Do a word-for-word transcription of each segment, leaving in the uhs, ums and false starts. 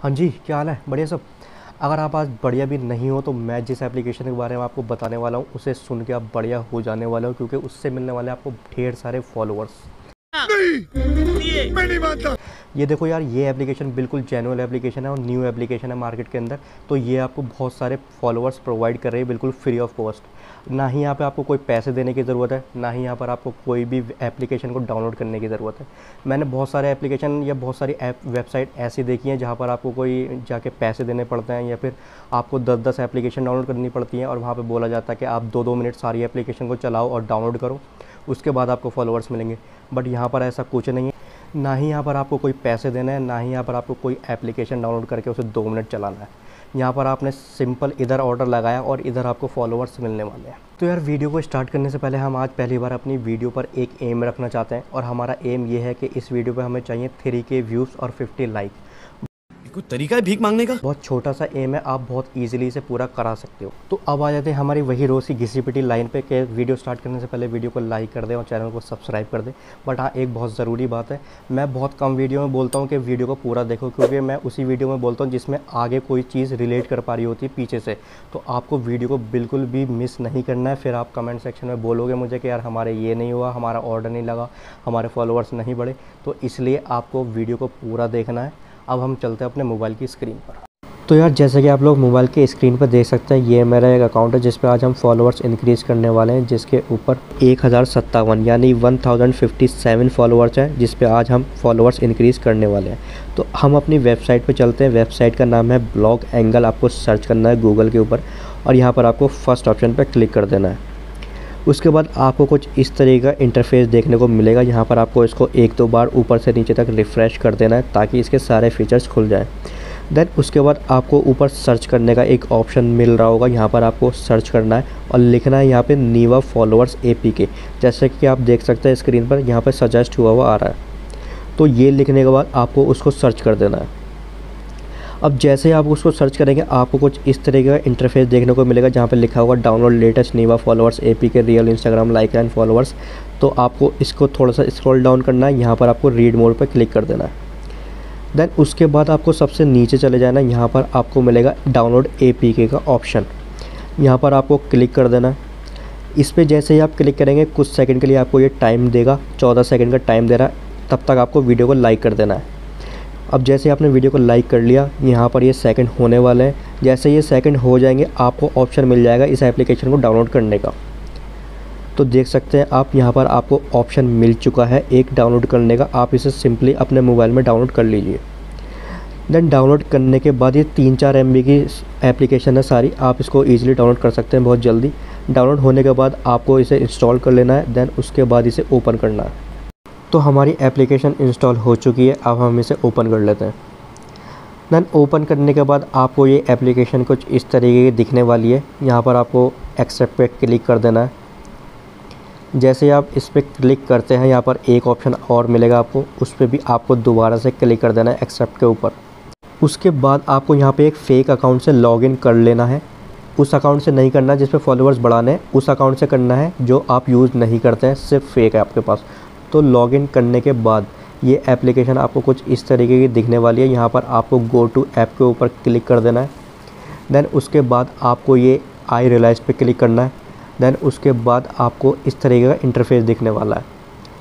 हाँ जी, क्या हाल है? बढ़िया सब। अगर आप आज बढ़िया भी नहीं हो तो मैं जिस एप्लीकेशन के बारे में आपको बताने वाला हूँ उसे सुन के आप बढ़िया हो जाने वाले हो, क्योंकि उससे मिलने वाले हैं आपको ढेर सारे फॉलोअर्स। नहीं, मैं नहीं मानता। ये देखो यार, ये एप्लीकेशन बिल्कुल जेन्युइन एप्लीकेशन है और न्यू एप्लीकेशन है मार्केट के अंदर। तो ये आपको बहुत सारे फॉलोअर्स प्रोवाइड कर रही है बिल्कुल फ्री ऑफ कॉस्ट। ना ही यहाँ पे आपको कोई पैसे देने की ज़रूरत है, ना ही यहाँ पर आपको कोई भी एप्लीकेशन को डाउनलोड करने की ज़रूरत है। मैंने बहुत सारे एप्लीकेशन या बहुत सारी ऐप वेबसाइट ऐसी देखी हैं जहाँ पर आपको कोई जाके पैसे देने पड़ते हैं, या फिर आपको दस दस एप्लीकेशन डाउनलोड करनी पड़ती हैं और वहाँ पर बोला जाता है कि आप दो दो मिनट सारी एप्लीकेशन को चलाओ और डाउनलोड करो, उसके बाद आपको फॉलोअर्स मिलेंगे। बट यहाँ पर ऐसा कुछ नहीं है। ना ही यहाँ पर आपको कोई पैसे देना है, ना ही यहाँ पर आपको कोई एप्लीकेशन डाउनलोड करके उसे दो मिनट चलाना है। यहाँ पर आपने सिंपल इधर ऑर्डर लगाया और इधर आपको फॉलोअर्स मिलने वाले हैं। तो यार, वीडियो को स्टार्ट करने से पहले हम आज पहली बार अपनी वीडियो पर एक एम रखना चाहते हैं, और हमारा एम ये है कि इस वीडियो पे हमें चाहिए थ्री के व्यूज़ और फिफ्टी लाइक। कोई तरीका है भीख मांगने का? बहुत छोटा सा एम है, आप बहुत इजीली इसे पूरा करा सकते हो। तो अब आ जाते हैं हमारी वही रोज़ की घिसी पिटी लाइन पे कि वीडियो स्टार्ट करने से पहले वीडियो को लाइक कर दें और चैनल को सब्सक्राइब कर दें। बट हाँ, एक बहुत ज़रूरी बात है, मैं बहुत कम वीडियो में बोलता हूँ कि वीडियो को पूरा देखो, क्योंकि मैं उसी वीडियो में बोलता हूँ जिसमें आगे कोई चीज़ रिलेट कर पा रही होती है पीछे से। तो आपको वीडियो को बिल्कुल भी मिस नहीं करना है। फिर आप कमेंट सेक्शन में बोलोगे मुझे कि यार हमारे ये नहीं हुआ, हमारा ऑर्डर नहीं लगा, हमारे फॉलोअर्स नहीं बढ़े। तो इसलिए आपको वीडियो को पूरा देखना है। अब हम चलते हैं अपने मोबाइल की स्क्रीन पर। तो यार, जैसे कि आप लोग मोबाइल के स्क्रीन पर देख सकते हैं, ये मेरा एक अकाउंट है जिस पे आज हम फॉलोअर्स इंक्रीज़ करने वाले हैं, जिसके ऊपर एक हज़ार सत्तावन यानी one thousand fifty seven followers हैं, जिस पे आज हम फॉलोअर्स इंक्रीज़ करने वाले हैं। तो हम अपनी वेबसाइट पे चलते हैं। वेबसाइट का नाम है ब्लॉग एंगल। आपको सर्च करना है गूगल के ऊपर और यहाँ पर आपको फर्स्ट ऑप्शन पर क्लिक कर देना है। उसके बाद आपको कुछ इस तरीके का इंटरफेस देखने को मिलेगा। यहाँ पर आपको इसको एक दो बार ऊपर से नीचे तक रिफ़्रेश कर देना है ताकि इसके सारे फीचर्स खुल जाएं। देन उसके बाद आपको ऊपर सर्च करने का एक ऑप्शन मिल रहा होगा, यहाँ पर आपको सर्च करना है और लिखना है यहाँ पे नीवा फॉलोअर्स एपीके। जैसे कि आप देख सकते हैं स्क्रीन पर, यहाँ पर सजेस्ट हुआ हुआ आ रहा है। तो ये लिखने के बाद आपको उसको सर्च कर देना है। अब जैसे आप उसको सर्च करेंगे, आपको कुछ इस तरीके का इंटरफेस देखने को मिलेगा जहाँ पे लिखा होगा download latest Niva followers app के real Instagram like and followers. तो आपको इसको थोड़ा सा स्क्रॉल डाउन करना है, यहाँ पर आपको रीड मोड पर क्लिक कर देना है। देन उसके बाद आपको सबसे नीचे चले जाना, यहाँ पर आपको मिलेगा डाउनलोड एपीके का ऑप्शन। यहाँ पर आपको क्लिक कर देना है। इस पर जैसे ही आप क्लिक करेंगे, कुछ सेकंड के लिए आपको ये टाइम देगा, चौदह सेकंड का टाइम दे रहा है। तब तक आपको वीडियो को लाइक कर देना है। अब जैसे आपने वीडियो को लाइक कर लिया, यहाँ पर ये सेकंड होने वाले हैं। जैसे ये सेकंड हो जाएंगे, आपको ऑप्शन मिल जाएगा इस एप्लीकेशन को डाउनलोड करने का। तो देख सकते हैं आप, यहाँ पर आपको ऑप्शन मिल चुका है एक डाउनलोड करने का। आप इसे सिंपली अपने मोबाइल में डाउनलोड कर लीजिए। देन डाउनलोड करने के बाद ये तीन चार एम बी की एप्लीकेशन है सारी, आप इसको ईजिली डाउनलोड कर सकते हैं बहुत जल्दी। डाउनलोड होने के बाद आपको इसे इंस्टॉल कर लेना है। देन उसके बाद इसे ओपन करना है। तो हमारी एप्लीकेशन इंस्टॉल हो चुकी है। अब हम इसे ओपन कर लेते हैं। देन ओपन करने के बाद आपको ये एप्लीकेशन कुछ इस तरीके की दिखने वाली है। यहाँ पर आपको एक्सेप्ट पे क्लिक कर देना है। जैसे आप इस पर क्लिक करते हैं, यहाँ पर एक ऑप्शन और मिलेगा आपको, उस पर भी आपको दोबारा से क्लिक कर देना है एक्सेप्ट के ऊपर। उसके बाद आपको यहाँ पे एक फ़ेक अकाउंट से लॉगिन कर लेना है। उस अकाउंट से नहीं करना जिस पे फॉलोअर्स बढ़ाने हैं, उस अकाउंट से करना है जो आप यूज़ नहीं करते हैं, सिर्फ फेक है आपके पास। तो लॉगिन करने के बाद ये एप्लीकेशन आपको कुछ इस तरीके की दिखने वाली है। यहाँ पर आपको गो टू ऐप के ऊपर क्लिक कर देना है। देन उसके बाद आपको ये आई रियलाइज पे क्लिक करना है। देन उसके बाद आपको इस तरीके का इंटरफेस दिखने वाला है।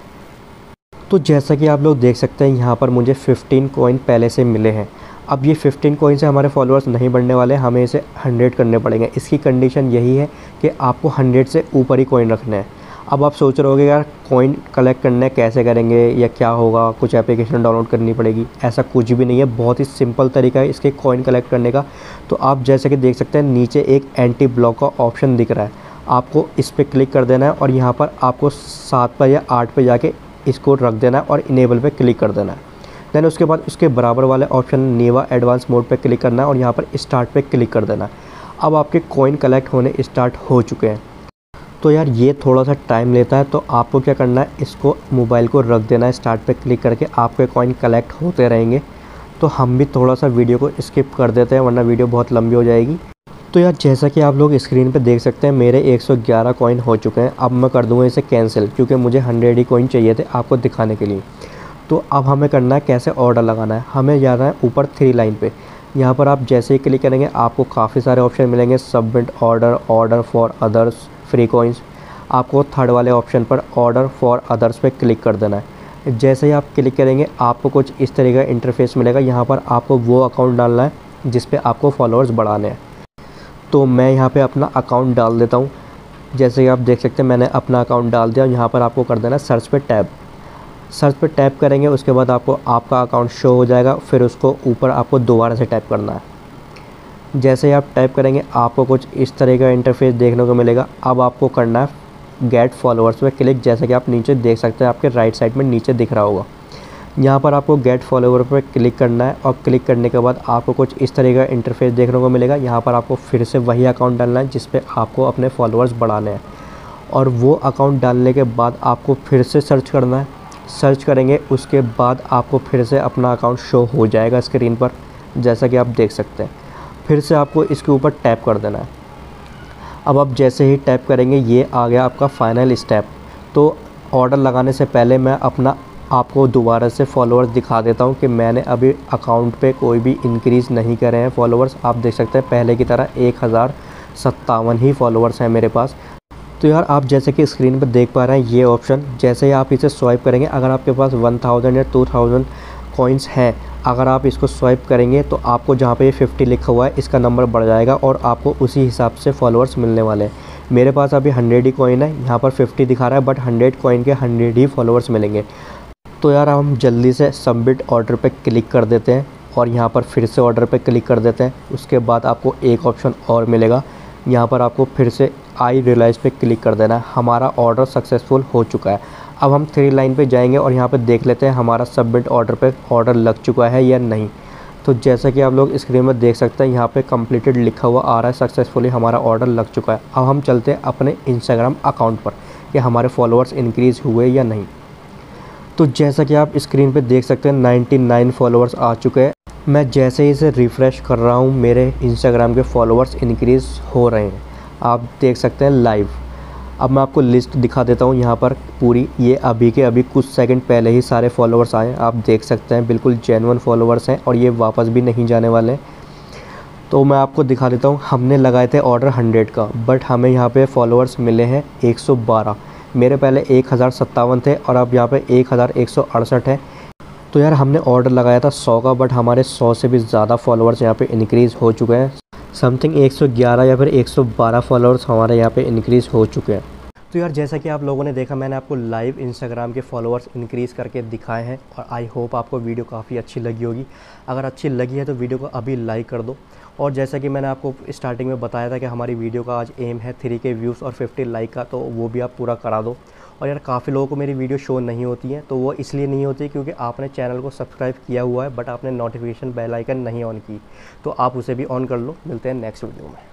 तो जैसा कि आप लोग देख सकते हैं, यहाँ पर मुझे फिफ्टीन कॉइन पहले से मिले हैं। अब ये फिफ्टीन कॉइन से हमारे फॉलोअर्स नहीं बढ़ने वाले, हमें इसे हंड्रेड करने पड़ेंगे। इसकी कंडीशन यही है कि आपको हंड्रेड से ऊपर ही कॉइन रखने हैं। अब आप सोच रहे होगे यार कॉइन कलेक्ट करने कैसे करेंगे या क्या होगा, कुछ एप्लीकेशन डाउनलोड करनी पड़ेगी। ऐसा कुछ भी नहीं है, बहुत ही सिंपल तरीका है इसके कॉइन कलेक्ट करने का। तो आप जैसे कि देख सकते हैं, नीचे एक एंटी ब्लॉक का ऑप्शन दिख रहा है, आपको इस पर क्लिक कर देना है और यहाँ पर आपको सात पर या आठ पर जाके इसको रख देना है और इनेबल पे क्लिक कर देना है। देन उसके बाद उसके बराबर वाले ऑप्शन नीवा एडवांस मोड पे क्लिक करना है और यहाँ पर स्टार्ट पे क्लिक कर देना है। अब आपके कॉइन कलेक्ट होने स्टार्ट हो चुके हैं। तो यार ये थोड़ा सा टाइम लेता है, तो आपको क्या करना है, इसको मोबाइल को रख देना है, स्टार्ट पे क्लिक करके आपके कॉइन कलेक्ट होते रहेंगे। तो हम भी थोड़ा सा वीडियो को स्किप कर देते हैं, वरना वीडियो बहुत लंबी हो जाएगी। तो यार जैसा कि आप लोग स्क्रीन पे देख सकते हैं, मेरे एक सौ ग्यारह कॉइन हो चुके हैं। अब मैं कर दूंगा इसे कैंसिल, क्योंकि मुझे हंड्रेड ही कॉइन चाहिए थे आपको दिखाने के लिए। तो अब हमें करना है कैसे ऑर्डर लगाना है। हमें जाना है ऊपर थ्री लाइन पे। यहाँ पर आप जैसे ही क्लिक करेंगे आपको काफ़ी सारे ऑप्शन मिलेंगे, submit order, order for others, free coins. आपको थर्ड वाले ऑप्शन पर ऑर्डर फॉर अदर्स पे क्लिक कर देना है। जैसे ही आप क्लिक करेंगे आपको कुछ इस तरह का इंटरफेस मिलेगा। यहाँ पर आपको वो अकाउंट डालना है जिस पे आपको फॉलोअर्स बढ़ाने हैं। तो मैं यहाँ पे अपना अकाउंट डाल देता हूँ। जैसे कि आप देख सकते हैं मैंने अपना अकाउंट डाल दिया। यहाँ पर आपको कर देना सर्च पे टैब। सर्च पे टैप करेंगे उसके बाद आपको आपका अकाउंट शो हो जाएगा। फिर उसको ऊपर आपको दोबारा से टैप करना है। जैसे ही आप टैप करेंगे आपको कुछ इस तरह का इंटरफेस देखने को मिलेगा। अब आपको करना है गेट फॉलोअर्स पे क्लिक। जैसे कि आप नीचे देख सकते हैं, आपके राइट साइड में नीचे दिख रहा होगा। यहाँ पर आपको गेट फॉलोअर पे क्लिक करना है और क्लिक करने के बाद आपको कुछ इस तरह का इंटरफेस देखने को मिलेगा। यहाँ पर आपको फिर से वही अकाउंट डालना है जिस पे आपको अपने फॉलोअर्स बढ़ाने हैं, और वो अकाउंट डालने के बाद आपको फिर से सर्च करना है। सर्च करेंगे उसके बाद आपको फिर से अपना अकाउंट शो हो जाएगा स्क्रीन पर, जैसा कि आप देख सकते हैं। फिर से आपको इसके ऊपर टैप कर देना है। अब आप जैसे ही टैप करेंगे ये आ गया आपका फाइनल स्टेप। तो ऑर्डर लगाने से पहले मैं अपना आपको दोबारा से फॉलोअर्स दिखा देता हूं कि मैंने अभी अकाउंट पे कोई भी इंक्रीज़ नहीं करे हैं फॉलोअर्स। आप देख सकते हैं पहले की तरह एक हज़ार सत्तावन ही फॉलोअर्स हैं मेरे पास। तो यार आप जैसे कि स्क्रीन पर देख पा रहे हैं ये ऑप्शन, जैसे ही आप इसे स्वाइप करेंगे, अगर आपके पास वन थाउजेंड या टू थाउजेंड कॉइन्स हैं, अगर आप इसको स्वाइप करेंगे तो आपको जहाँ पे ये फिफ्टी लिखा हुआ है इसका नंबर बढ़ जाएगा और आपको उसी हिसाब से फॉलोअर्स मिलने वाले हैं। मेरे पास अभी हंड्रेड ही कॉइन है, यहाँ पर फिफ्टी दिखा रहा है, बट हंड्रेड कॉइन के हंड्रेड ही फॉलोअर्स मिलेंगे। तो यार हम जल्दी से सबमिट ऑर्डर पे क्लिक कर देते हैं और यहाँ पर फिर से ऑर्डर पे क्लिक कर देते हैं। उसके बाद आपको एक ऑप्शन और मिलेगा, यहाँ पर आपको फिर से आई रियलाइज़ पे क्लिक कर देना है। हमारा ऑर्डर सक्सेसफुल हो चुका है। अब हम थ्री लाइन पे जाएंगे और यहाँ पे देख लेते हैं हमारा सबमिट ऑर्डर पे ऑर्डर लग चुका है या नहीं। तो जैसा कि आप लोग स्क्रीन में देख सकते हैं यहाँ पे कंप्लीटेड लिखा हुआ आ रहा है, सक्सेसफुली हमारा ऑर्डर लग चुका है। अब हम चलते हैं अपने इंस्टाग्राम अकाउंट पर कि हमारे फॉलोअर्स इंक्रीज़ हुए या नहीं। तो जैसा कि आप स्क्रीन पे देख सकते हैं नाइन्टी नाइन फॉलोअर्स आ चुके हैं। मैं जैसे ही इसे रिफ़्रेश कर रहा हूँ मेरे इंस्टाग्राम के फॉलोअर्स इंक्रीज़ हो रहे हैं, आप देख सकते हैं लाइव। अब मैं आपको लिस्ट दिखा देता हूँ यहाँ पर पूरी। ये अभी के अभी कुछ सेकंड पहले ही सारे फॉलोअर्स आए, आप देख सकते हैं बिल्कुल जेन्युइन फॉलोअर्स हैं और ये वापस भी नहीं जाने वाले। तो मैं आपको दिखा देता हूँ, हमने लगाए थे ऑर्डर हंड्रेड का, बट हमें यहाँ पे फॉलोअर्स मिले हैं एक सौ बारह। मेरे पहले एक हज़ार सत्तावन थे और अब यहाँ पे एक हज़ार एक सौ अड़सठ है। तो यार हमने ऑर्डर लगाया था सौ का, बट हमारे सौ से भी ज़्यादा फॉलोअर्स यहाँ पे इंक्रीज़ हो चुके हैं। समथिंग एक सौ ग्यारह या फिर एक सौ बारह फॉलोअर्स हमारे यहाँ पे इंक्रीज़ हो चुके हैं। तो यार जैसा कि आप लोगों ने देखा, मैंने आपको लाइव इंस्टाग्राम के फॉलोअर्स इंक्रीज़ करके दिखाए हैं और आई होप आपको वीडियो काफ़ी अच्छी लगी होगी। अगर अच्छी लगी है तो वीडियो को अभी लाइक कर दो। और जैसा कि मैंने आपको स्टार्टिंग में बताया था कि हमारी वीडियो का आज एम है थ्री के व्यूज़ और फिफ्टी लाइक का, तो वो भी आप पूरा करा दो। और यार काफ़ी लोगों को मेरी वीडियो शो नहीं होती है, तो वो इसलिए नहीं होती क्योंकि आपने चैनल को सब्सक्राइब किया हुआ है बट आपने नोटिफिकेशन बेल आइकन नहीं ऑन की, तो आप उसे भी ऑन कर लो। मिलते हैं नेक्स्ट वीडियो में।